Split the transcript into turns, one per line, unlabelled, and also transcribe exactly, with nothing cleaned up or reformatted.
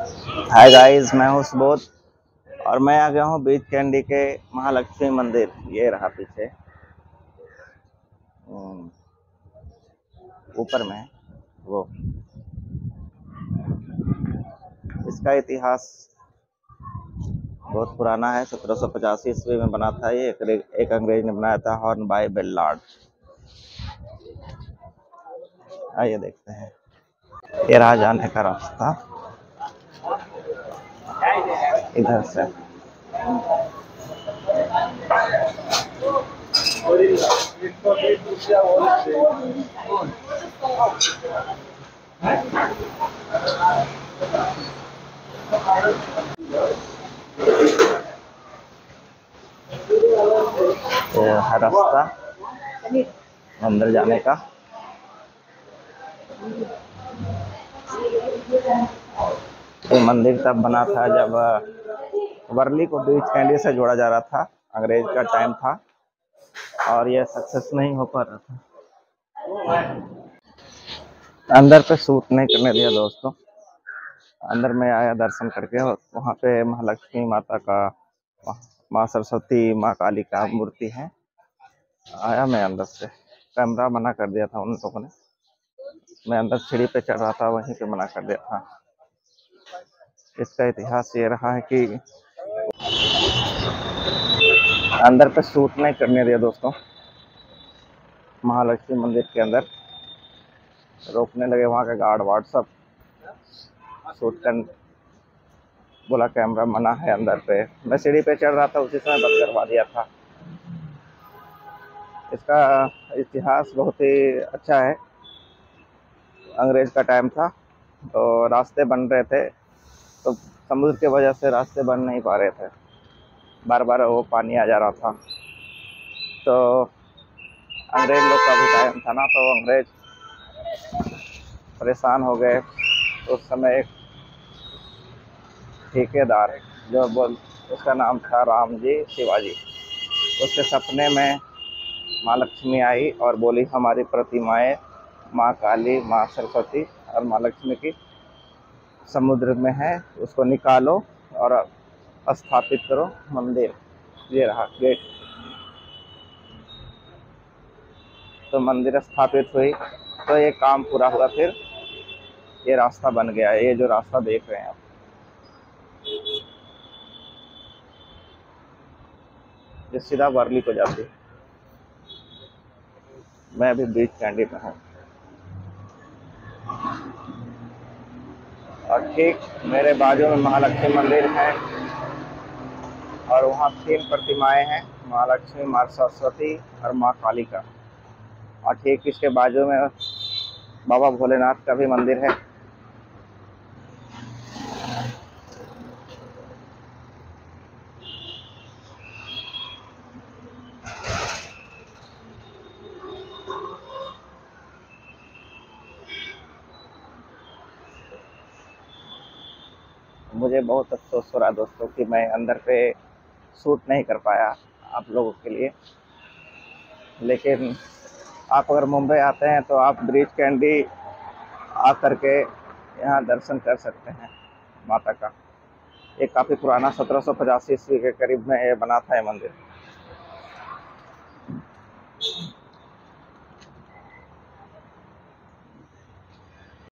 Hi guys, मैं हूँ सुबोध और मैं आ गया हूँ बीच कैंडी के महालक्ष्मी मंदिर। ये रहा पीछे हम्म, ऊपर में वो। इसका इतिहास बहुत पुराना है। सत्रह सौ पचासी ईस्वी में बना था ये। एक, एक अंग्रेज ने बनाया था, हॉर्न बाय बेलार्ड। आइए देखते हैं। ये रहा जाने का रास्ता इधर से। ये है रास्ता अंदर जाने का। ये मंदिर तब बना था जब वर्ली को बीच कैंडी से जोड़ा जा रहा था। अंग्रेज का टाइम था और यह सक्सेस नहीं हो पा रहा था। अंदर पे शूट नहीं करने दिया दोस्तों। अंदर में आया दर्शन करके, और वहाँ पे महालक्ष्मी माता का, माँ सरस्वती, माँ काली का मूर्ति है। आया मैं अंदर से, कैमरा मना कर दिया था उन लोगों ने। मैं अंदर सीढ़ी पे चढ़ रहा था, वहीं पे मना कर दिया था। इसका इतिहास ये रहा है कि अंदर पे शूट नहीं करने दिया दोस्तों। महालक्ष्मी मंदिर के अंदर रोकने लगे वहाँ के गार्ड वार्ड सब। शूट कर बोला कैमरा मना है अंदर पे। मैं सीढ़ी पे चढ़ रहा था, उसी समय बंद करवा दिया था। इसका इतिहास बहुत ही अच्छा है। अंग्रेज का टाइम था तो रास्ते बन रहे थे, तो समुद्र की वजह से रास्ते बन नहीं पा रहे थे। बार बार वो पानी आ जा रहा था। तो अंग्रेज लोग का भी टाइम था ना, तो अंग्रेज परेशान हो गए। तो उस समय एक ठेकेदार, जो बोल उसका नाम था राम जी शिवाजी, उसके सपने में माँ लक्ष्मी आई और बोली हमारी प्रतिमाएं माँ काली, माँ सरस्वती और माँ लक्ष्मी की समुद्र में है, उसको निकालो और स्थापित करो मंदिर। ये रहा गेट। तो मंदिर स्थापित हुई, तो ये काम पूरा हुआ। फिर ये रास्ता बन गया। ये जो रास्ता देख रहे हैं आप, ये सीधा वर्ली को जाती है। मैं अभी बीच कैंडी में हूँ और ठीक मेरे बाजू में महालक्ष्मी मंदिर है और वहाँ तीन प्रतिमाएं हैं, माँ लक्ष्मी, माँ सरस्वती और माँ काली का। और ठीक इसके बाजू में बाबा भोलेनाथ का भी मंदिर है। मुझे बहुत अफसोस हो रहा है दोस्तों कि मैं अंदर पे शूट नहीं कर पाया आप लोगों के लिए। लेकिन आप अगर मुंबई आते हैं तो आप ब्रीच कैंडी आ करके यहाँ दर्शन कर सकते हैं माता का। ये काफ़ी पुराना, सत्रह सौ पचासी ईस्वी के करीब में ये बना था ये मंदिर।